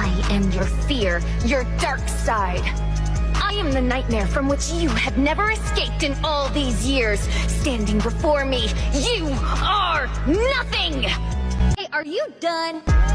I am your fear, your dark side. I am the nightmare from which you have never escaped in all these years. Standing before me, you are nothing! Hey, are you done?